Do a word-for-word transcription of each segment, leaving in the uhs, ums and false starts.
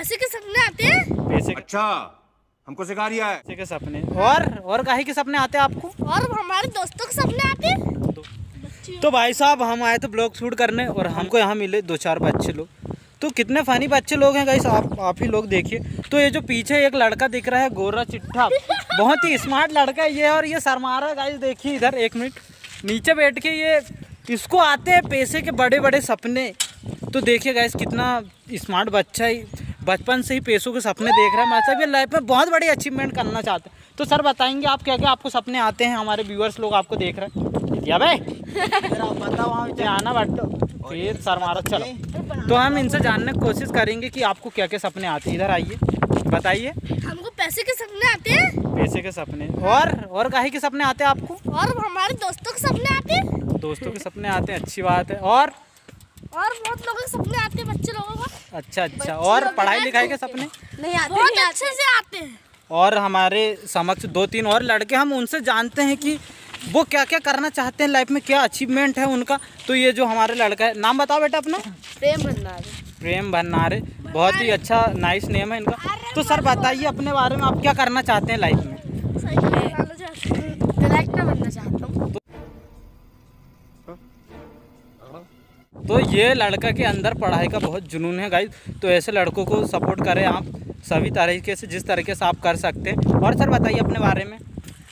पैसे के सपने आते हैं? पैसे अच्छा, हमको सिखा रिया है। पैसे के सपने और और काहे के सपने आते हैं आपको? और हमारे दोस्तों के सपने आते हैं। तो, तो भाई साहब हम आए थे ब्लॉग शूट करने और हमको यहाँ मिले दो चार बच्चे लोग। तो कितने फनी बच्चे लोग हैं गाइस, आप आप ही लोग देखिए। तो ये जो पीछे एक लड़का दिख रहा है गोरा चिट्ठा, बहुत ही स्मार्ट लड़का है ये, और ये शर्मा रहा है गाइस। देखिए इधर एक मिनट नीचे बैठ के, ये इसको आते हैं पैसे के बड़े बड़े सपने। तो देखिए गाइस कितना स्मार्ट बच्चा है, बचपन से ही पैसों के सपने देख रहा है। मतलब ये लाइफ में बहुत बड़ी अचीवमेंट करना चाहते हैं। तो सर बताएंगे आप क्या क्या आपको सपने आते हैं? हमारे व्यूअर्स लोग आपको देख रहे हैं। या भाई बताओ वहाँ आना बट फिर सर मारा। चलो तो हम इनसे जानने की कोशिश करेंगे कि आपको क्या क्या सपने आते हैं। इधर आइए बताइए। हमको पैसे के सपने आते हैं। पैसे के सपने और और काहे के सपने आते हैं आपको? और हमारे दोस्तों के सपने आते हैं। दोस्तों के सपने आते हैं, अच्छी बात है। और और बहुत लोगों के सपने आते हैं, बच्चे लोगों का। अच्छा अच्छा। और पढ़ाई लिखाई के सपने नहीं आते? बहुत अच्छे से आते हैं। और हमारे समक्ष दो तीन और लड़के, हम उनसे जानते हैं कि वो क्या क्या करना चाहते हैं लाइफ में, क्या अचीवमेंट है उनका। तो ये जो हमारे लड़का है, नाम बताओ बेटा अपना। प्रेम भंडारे। प्रेम भंडारे, बहुत ही अच्छा नाइस नेम है इनका। तो सर बताइए अपने बारे में, आप क्या करना चाहते हैं लाइफ में? कलेक्टर बनना चाहता हूँ। तो ये लड़का के अंदर पढ़ाई का बहुत जुनून है गाइस। तो ऐसे लड़कों को सपोर्ट करें आप सभी तरीके से, जिस तरीके से आप कर सकते हैं। और सर बताइए अपने बारे में।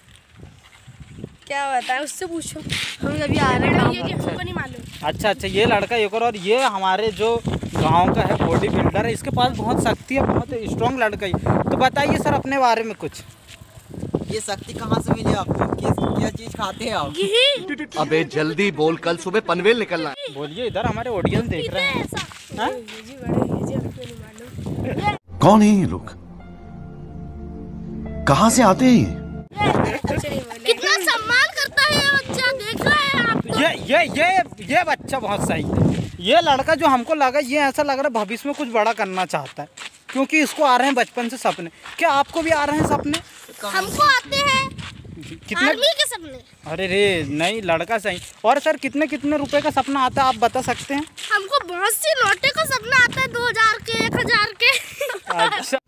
क्या बताएं, उससे पूछो, हम अभी आ रहे हैं, ये हमको नहीं मालूम। अच्छा अच्छा, ये लड़का एक और, और ये हमारे जो गांव का है बॉडी बिल्डर है, इसके पास बहुत शक्ति है, बहुत स्ट्रॉन्ग लड़का ही। तो बताइए सर अपने बारे में कुछ। ये शक्ति कहाँ से मिली आपको? किस क्या चीज खाते हैं आप? अबे जल्दी बोल, कल सुबह पनवेल निकलना है। बोलिए, इधर हमारे ऑडियंस देख रहे हैं। हाँ? कौन है ये लोग? कहाँ से आते हैं? कितना सम्मान करता है ये बच्चा, देख रहा है आप? ये ये ये ये बच्चा बहुत सही है। ये लड़का जो हमको लगा, ये ऐसा लग रहा है भविष्य में कुछ बड़ा करना चाहता है, क्योंकि इसको आ रहे हैं बचपन से सपने। क्या आपको भी आ रहे हैं सपने? हमको आते हैं कितने आर्मी के सपने। अरे रे नहीं, लड़का सही। और सर कितने कितने रुपए का सपना आता है आप बता सकते हैं? हमको बहुत सी नोटे का सपना आता है, दो हजार के, एक हजार के। अच्छा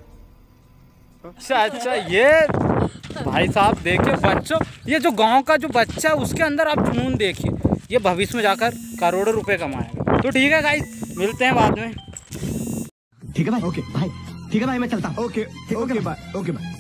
अच्छा अच्छा। ये भाई साहब देखिए बच्चों, ये जो गांव का जो बच्चा है उसके अंदर आप जुनून देखिए, ये भविष्य में जाकर करोड़ों रुपए कमाएगा। तो ठीक है गाइस, मिलते हैं बाद में। ठीक है भाई, ओके भाई, ठीक है भाई, मैं चलता हूँ। Okay okay bye, okay bye.